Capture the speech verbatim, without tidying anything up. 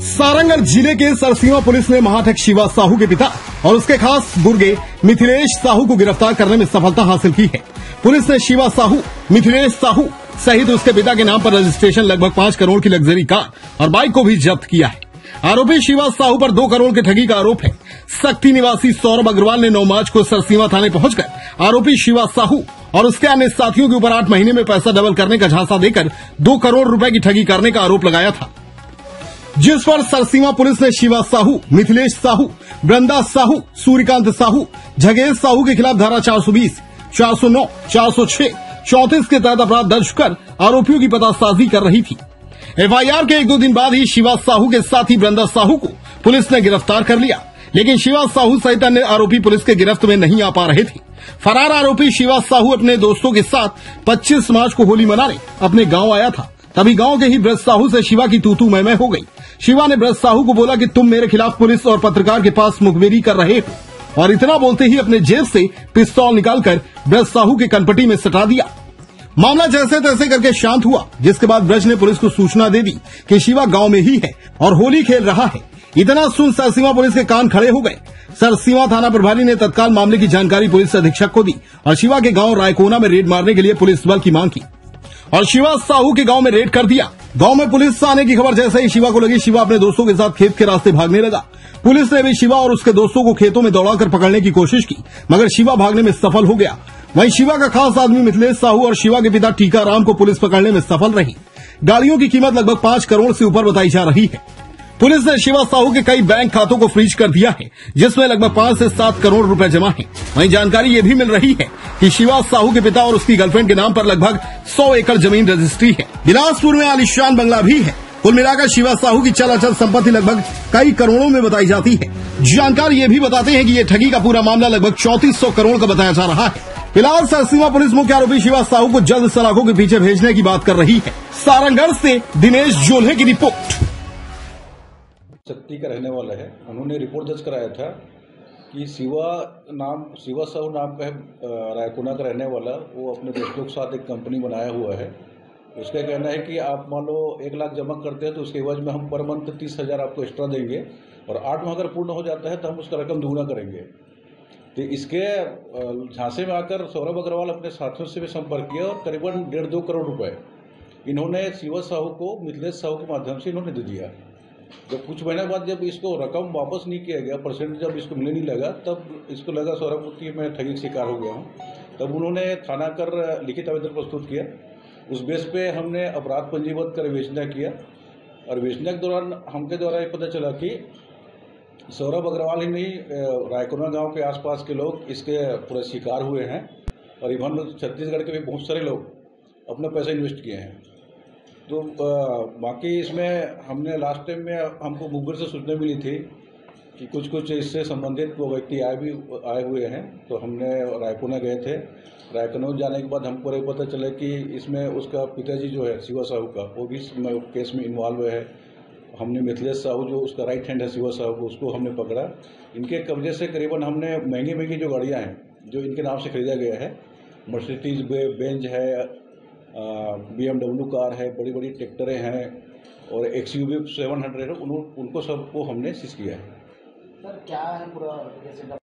सारंगढ़ जिले के सरसीमा पुलिस ने महाठग शिवा साहू के पिता और उसके खास गुर्गे मिथिलेश साहू को गिरफ्तार करने में सफलता हासिल की है। पुलिस ने शिवा साहू, मिथिलेश साहू सहित उसके पिता के नाम पर रजिस्ट्रेशन लगभग पांच करोड़ की लग्जरी कार और बाइक को भी जब्त किया है। आरोपी शिवा साहू पर दो करोड़ की ठगी का आरोप है। सक्ती निवासी सौरभ अग्रवाल ने नौ मार्च को सरसीमा थाने पहुंचकर आरोपी शिवा साहू और उसके अन्य साथियों के ऊपर आठ महीने में पैसा डबल करने का झांसा देकर दो करोड़ रुपए की ठगी करने का आरोप लगाया था, जिस पर सरसीमा पुलिस ने शिवा साहू, मिथिलेश साहू, वृंदा साहू, सूर्यकांत साहू, जगेश साहू के खिलाफ धारा चार सौ बीस, चार सौ नौ, चार सौ छह, चौंतीस के तहत अपराध दर्ज कर आरोपियों की पतासाजी कर रही थी। एफआईआर के एक दो दिन बाद ही शिवा साहू के साथी वृंदा साहू को पुलिस ने गिरफ्तार कर लिया, लेकिन शिवा साहू सहित अन्य आरोपी पुलिस के गिरफ्त में नहीं आ पा रहे थे। फरार आरोपी शिवा साहू अपने दोस्तों के साथ पच्चीस मार्च को होली मनाने अपने गांव आया था। तभी गांव के ही ब्रज साहू से शिवा की तूतू मैमै हो गई। शिवा ने ब्रज साहू को बोला कि तुम मेरे खिलाफ पुलिस और पत्रकार के पास मुखबिरी कर रहे हो, और इतना बोलते ही अपने जेब से पिस्तौल निकालकर ब्रज साहू के कनपटी में सटा दिया। मामला जैसे तैसे करके शांत हुआ, जिसके बाद ब्रज ने पुलिस को सूचना दे दी कि शिवा गांव में ही है और होली खेल रहा है। इतना सुन सरसीमा पुलिस के कान खड़े हो गए। सरसीमा थाना प्रभारी ने तत्काल मामले की जानकारी पुलिस अधीक्षक को दी और शिवा के गांव रायकोना में रेड मारने के लिए पुलिस बल की मांग की और शिवा साहू के गांव में रेड कर दिया। गांव में पुलिस आने की खबर जैसे ही शिवा को लगी, शिवा अपने दोस्तों के साथ खेत के रास्ते भागने लगा। पुलिस ने भी शिवा और उसके दोस्तों को खेतों में दौड़ाकर पकड़ने की कोशिश की, मगर शिवा भागने में सफल हो गया। वहीं शिवा का खास आदमी मिथिलेश साहू और शिवा के पिता टीकाराम को पुलिस पकड़ने में सफल रही। गाड़ियों की कीमत लगभग पांच करोड़ से ऊपर बताई जा रही है। पुलिस ने शिवा साहू के कई बैंक खातों को फ्रीज कर दिया है, जिसमें लगभग पांच से सात करोड़ रुपए जमा है। वहीं जानकारी ये भी मिल रही है कि शिवा साहू के पिता और उसकी गर्लफ्रेंड के नाम पर लगभग सौ एकड़ जमीन रजिस्ट्री है। बिलासपुर में आलीशान बंगला भी है। कुल मिलाकर शिवा साहू की चल अचल संपत्ति लगभग कई करोड़ों में बताई जाती है। जानकारी ये भी बताते हैं कि ये ठगी का पूरा मामला लगभग चौंतीस सौ करोड़ का बताया जा रहा है। फिलहाल सरसीमा पुलिस मुख्य आरोपी शिवा साहू को जल्द सलाखों के पीछे भेजने की बात कर रही है। सारंगढ़ से दिनेश जोल्हे की रिपोर्ट। सक्ती का रहने वाला है। उन्होंने रिपोर्ट दर्ज कराया था कि शिवा नाम शिवा साहू नाम का है, रायकोना का रहने वाला, वो अपने दोस्तों के साथ एक कंपनी बनाया हुआ है। उसका कहना है कि आप मान लो एक लाख जमा करते हैं तो उसके एवज में हम पर मंथ तीस हजार आपको एक्स्ट्रा देंगे और आठ माह अगर पूर्ण हो जाता है तो हम उसका रकम दुगुना करेंगे। तो इसके झांसे में आकर सौरभ अग्रवाल अपने साथियों से भी संपर्क किया और करीबन डेढ़ दो करोड़ रुपए इन्होंने शिवा साहू को मिथिलेश साहू के माध्यम से इन्होंने दे दिया। जब कुछ महीने बाद जब इसको रकम वापस नहीं किया गया, परसेंट जब इसको मिलने नहीं लगा, तब इसको लगा सौरभ की मैं ठगी का शिकार हो गया हूँ। तब उन्होंने थाना कर लिखित आवेदन प्रस्तुत किया। उस बेस पे हमने अपराध पंजीबद्ध कर विवेचना किया और विवेचना के दौरान हमके द्वारा ये पता चला कि सौरभ अग्रवाल ही नहीं, रायकोना गांव के आसपास के लोग इसके पूरे शिकार हुए हैं और इवन छत्तीसगढ़ के भी बहुत सारे लोग अपना पैसा इन्वेस्ट किए हैं। तो बाकी इसमें हमने लास्ट टाइम में हमको मुखबिर से सूचना मिली थी कि कुछ कुछ इससे संबंधित वो व्यक्ति आए भी आए हुए हैं। तो हमने रायकोना गए थे। रायकोना जाने के बाद हमको ये पता चला कि इसमें उसका पिताजी जो है शिवा साहू का, वो भी केस में इन्वॉल्व है। हमने मिथिलेश साहू जो उसका राइट हैंड है शिवा साहू को, उसको हमने पकड़ा। इनके कब्जे से करीबन हमने महंगी महंगी जो गाड़ियाँ हैं जो इनके नाम से खरीदा गया है, मर्सिडीज बेंज है, बी एम डब्ल्यू कार है, बड़ी बड़ी ट्रैक्टरें हैं और X U V seven hundred है, उन, उनको सबको हमने सीज किया है। सर क्या है पूरा